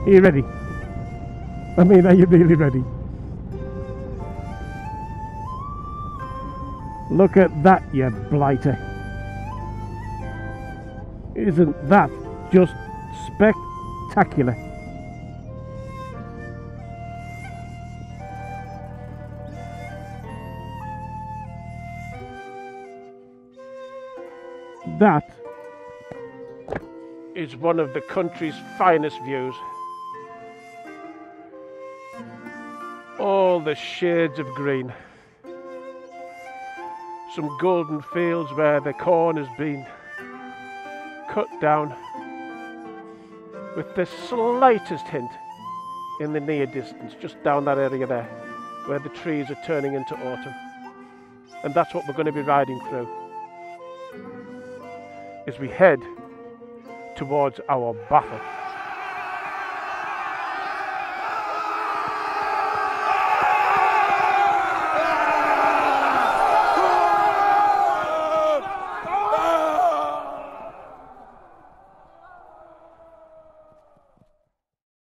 Are you ready? I mean, are you really ready? Look at that, you blighter. Isn't that just spectacular? That is one of the country's finest views. All the shades of green. Some golden fields where the corn has been cut down with the slightest hint in the near distance, just down that area there, where the trees are turning into autumn. And that's what we're going to be riding through as we head towards our battle.